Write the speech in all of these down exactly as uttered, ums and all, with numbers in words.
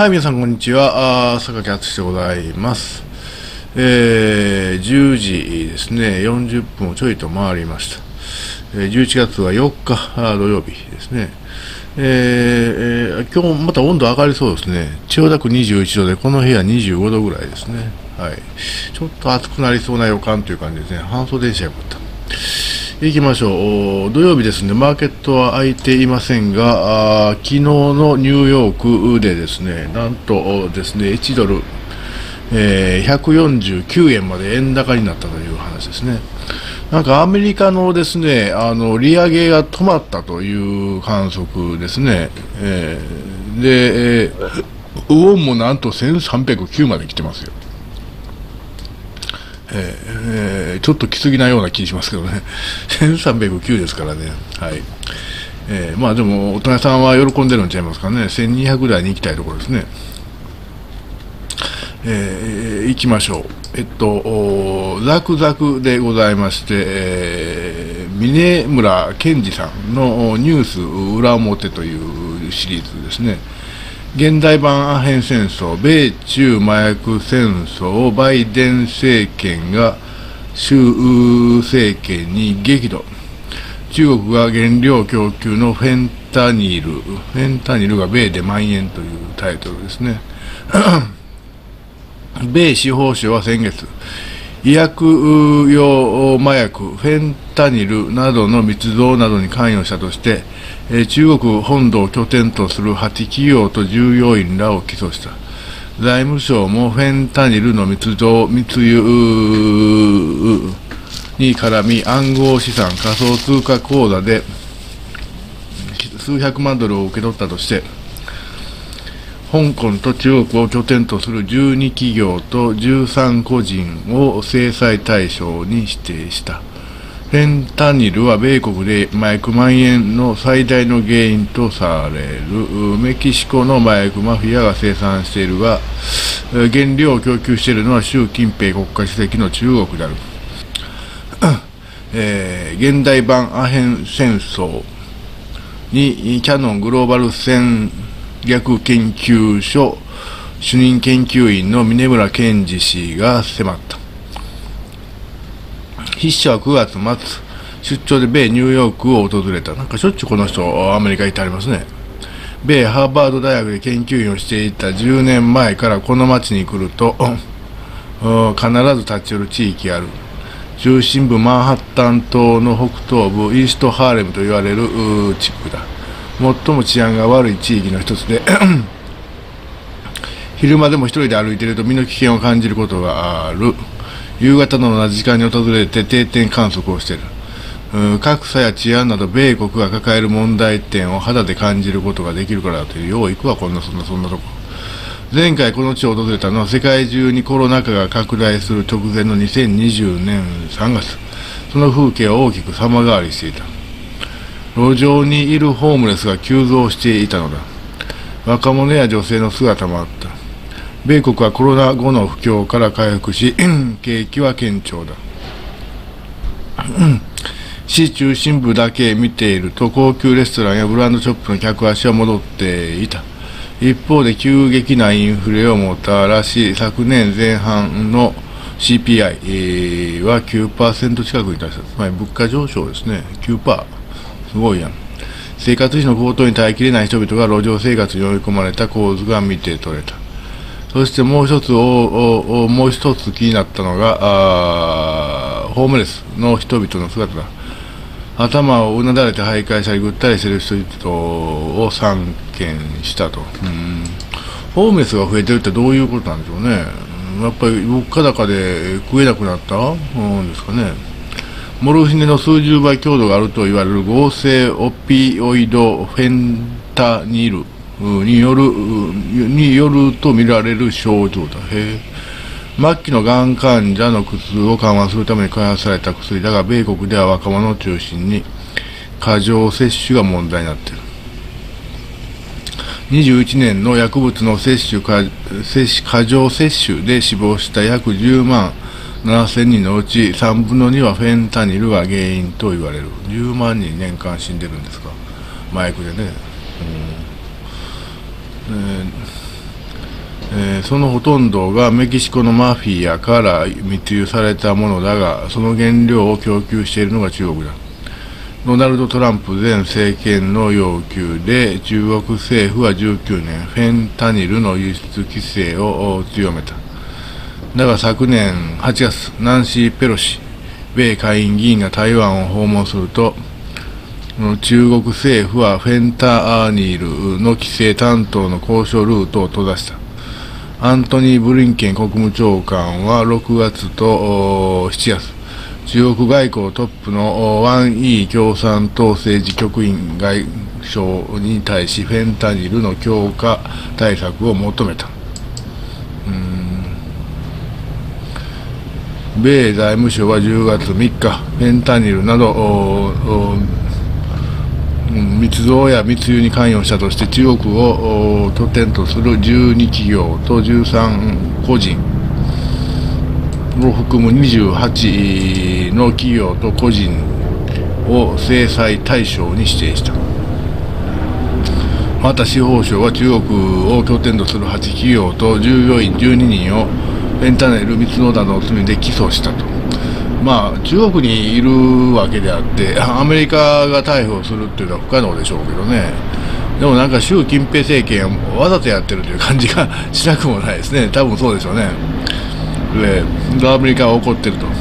はい、皆さんこんにちは。あ榊敦でございます。えー、じゅうじですね、よんじゅっぷんをちょいと回りました。えー、じゅういちがつはよっか土曜日ですね。えーえー、今日また温度上がりそうですね。千代田区にじゅういちどで、この部屋にじゅうごどぐらいですね。はい。ちょっと暑くなりそうな予感という感じですね。半袖でしたよかった。行きましょう。土曜日ですね、マーケットは開いていませんが、あ昨日のニューヨークでですね、なんとですね、いちドル、えー、ひゃくよんじゅうきゅうえんまで円高になったという話ですね。なんかアメリカのですね、あの利上げが止まったという観測ですね。えー、で、えー、ウォンもなんとせんさんびゃくきゅうまで来てますよ。えー、ちょっと来すぎなような気しますけどね。せんさんびゃくきゅうですからね。はい。えー、まあでも、大人さんは喜んでるんちゃいますかね。せんにひゃく台に行きたいところですね。えー、行きましょう。えっと、ザクザクでございまして、えー、峰村健二さんのニュース裏表というシリーズですね。現代版アヘン戦争、米中麻薬戦争をバイデン政権が習政権に激怒。中国が原料供給のフェンタニル、フェンタニルが米で蔓延というタイトルですね。米司法省は先月、医薬用麻薬、フェンタニルなどの密造などに関与したとして、中国本土を拠点とするはち企業と従業員らを起訴した。財務省もフェンタニルの密造、密輸に絡み、暗号資産、仮想通貨口座で数百万ドルを受け取ったとして、香港と中国を拠点とするじゅうに企業とじゅうさん個人を制裁対象に指定した。フェンタニルは米国で麻薬蔓延の最大の原因とされるメキシコの麻薬マフィアが生産しているが、原料を供給しているのは習近平国家主席の中国である。えー、現代版アヘン戦争にキヤノングローバル戦略研究所主任研究員の峰村健二氏が迫った。筆者はくがつ末、出張で米ニューヨークを訪れた。なんかしょっちゅうこの人、アメリカ行ってありますね。米ハーバード大学で研究員をしていたじゅうねんまえからこの町に来ると、必ず立ち寄る地域がある。中心部マンハッタン島の北東部、イーストハーレムと言われる地区だ。最も治安が悪い地域の一つで、昼間でも一人で歩いていると身の危険を感じることがある。夕方の同じ時間に訪れて定点観測をしている。格差や治安など米国が抱える問題点を肌で感じることができるからだという。よう行くわ、こんなそんなそんなとこ。前回この地を訪れたのは世界中にコロナ禍が拡大する直前のにせんにじゅうねんさんがつ。その風景は大きく様変わりしていた。路上にいるホームレスが急増していたのだ。若者や女性の姿もあった。米国はコロナ後の不況から回復し、景気は堅調だ。市中心部だけ見ていると、高級レストランやブランドショップの客足は戻っていた。一方で急激なインフレをもたらし、昨年前半の シーピーアイ は きゅうパーセント 近くに達した。つまり物価上昇ですね。きゅうパーセント。すごいやん。生活費の高騰に耐えきれない人々が路上生活に追い込まれた構図が見て取れた。そしてもう一つおおもう一つ気になったのがホームレスの人々の姿だ。頭をうなだれて徘徊したりぐったりしている人々を散見したと。うんホームレスが増えてるってどういうことなんでしょうね。やっぱり物価高で食えなくなったんですかね。モルヒネの数十倍強度があると言われる合成オピオイドフェンタニルによるによると見られる症状だ。へ末期のがん患者の苦痛を緩和するために開発された薬だが、米国では若者を中心に過剰摂取が問題になっている。にじゅういちねんの薬物の摂取過過剰摂取で死亡した約じゅうまんななせんにんのうちさんぶんのにはフェンタニルが原因と言われる。じゅうまんにん年間死んでるんですか、麻薬でね。うんえーえー、そのほとんどがメキシコのマフィアから密輸されたものだが、その原料を供給しているのが中国だ。ドナルド・トランプ前政権の要求で中国政府はじゅうきゅうねん、フェンタニルの輸出規制を強めた。だが昨年はちがつ、ナンシー・ペロシ米下院議員が台湾を訪問すると、中国政府はフェンタニルの規制担当の交渉ルートを閉ざした。アントニー・ブリンケン国務長官はろくがつとしちがつ、中国外交トップのワン・イー共産党政治局員外相に対しフェンタニルの強化対策を求めた。うーん米財務省はじゅうがつみっか、フェンタニルなど密造や密輸に関与したとして中国を拠点とするじゅうに企業とじゅうさん個人を含むにじゅうはちの企業と個人を制裁対象に指定した。また司法省は中国を拠点とするはち企業と従業員じゅうににんをフェンタニル密造などの罪で起訴したと。まあ中国にいるわけであってアメリカが逮捕するっていうのは不可能でしょうけどね。でもなんか習近平政権はわざとやってるという感じがしなくもないですね。多分そうでしょうね。でアメリカは怒ってると。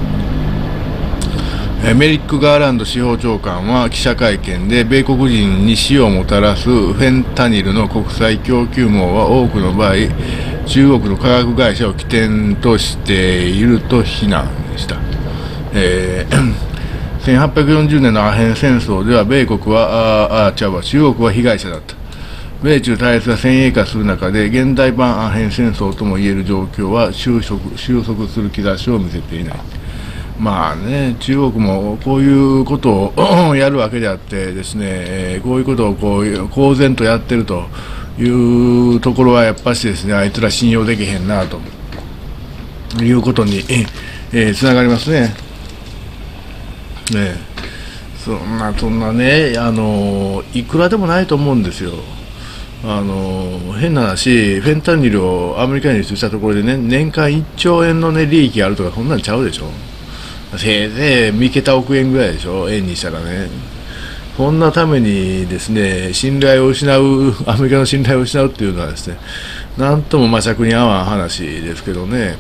メリック・ガーランド司法長官は記者会見で、米国人に死をもたらすフェンタニルの国際供給網は多くの場合中国の化学会社を起点としていると非難した。えー、せんはっぴゃくよんじゅうねんのアヘン戦争では米国はああちゃうわ中国は被害者だった。米中対立が先鋭化する中で現代版アヘン戦争ともいえる状況は収束、収束する兆しを見せていない。まあね、中国もこういうことをやるわけであってですね、えー、こういうことをこう公然とやってるというところはやっぱしですね、あいつら信用できへんなということに、えー、つながりますね。ね、そんなそんなね、あのいくらでもないと思うんですよ。あの変な話、フェンタニルをアメリカに輸出したところで、ね、年間いっちょうえんの、ね、利益があるとか、そんなんちゃうでしょ。せいぜい三桁億円ぐらいでしょ、円にしたらね。そんなためにですね、信頼を失う、アメリカの信頼を失うっていうのはですね、なんともまあ尺に合わん話ですけどね。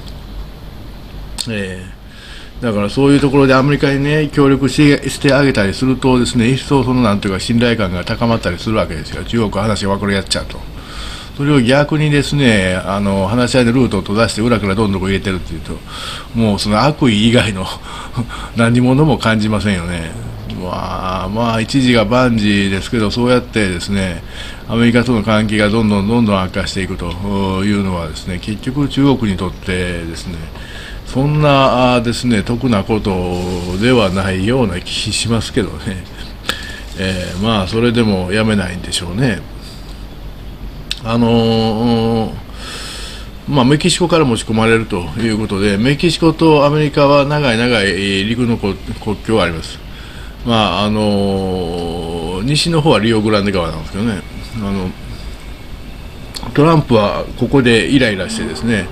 えー、だからそういうところでアメリカにね、協力してしてあげたりするとですね、一層そのなんていうか信頼感が高まったりするわけですよ。中国は話が分かりやっちゃうと。それを逆にですね、あの話し合いのルートを閉ざして裏からどんどん入れてるっていうと、もうその悪意以外の何者も感じませんよね。まあ、まあ一時が万事ですけど、そうやってですね、アメリカとの関係がどんどんどんどん悪化していくというのはですね、結局中国にとってですね、そんなですね得なことではないような気しますけどね。えー、まあそれでもやめないんでしょうね。あのーまあ、メキシコから持ち込まれるということで、メキシコとアメリカは長い長い陸の国境があります。まああのー、西の方はリオグランデ川なんですけどね、あのトランプはここでイライラしてですね、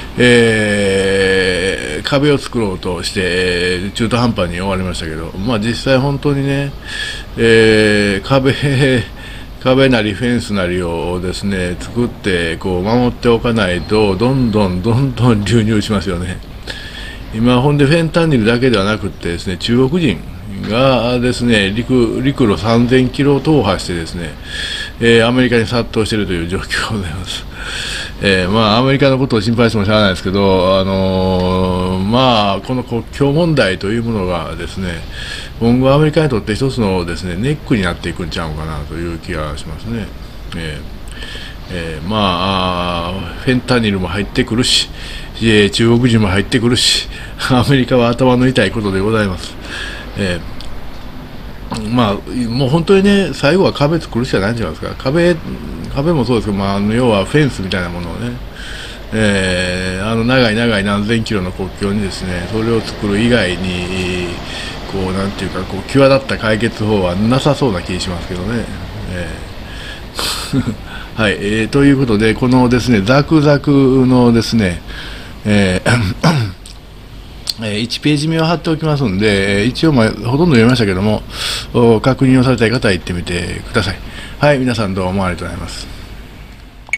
えー、壁を作ろうとして中途半端に終わりましたけど、まあ、実際本当にね、えー、壁壁なりフェンスなりをですね作ってこう守っておかないとどんどんどんどん流入しますよね。今ほんでフェンタニルだけではなくてですね、中国人がですね 陸, 陸路さんぜんキロを踏破してですね、えー、アメリカに殺到しているという状況がございます。えー、まあアメリカのことを心配してもしゃあないですけど、あのー、まあこの国境問題というものがですね、今後アメリカにとって一つのですねネックになっていくんちゃうかなという気がしますね。えーえー、まあフェンタニルも入ってくるし、えー、中国人も入ってくるし、アメリカは頭の痛いことでございます。えー、まあもう本当にね、最後は壁作るしかないんじゃないですか。壁壁もそうですけど、まあ、要はフェンスみたいなものをね、えー、あの長い長い何千キロの国境にですね、それを作る以外にこうなんていうかこう際立った解決法はなさそうな気がしますけどね。えーはい、えー、ということで、このですね、ザクザクのですね、えーえーいちページ目を貼っておきますので、えー一応、まあ、ほとんど読みましたけども、お確認をされたい方は行ってみてください。はい、皆さんどうもありがとうございます。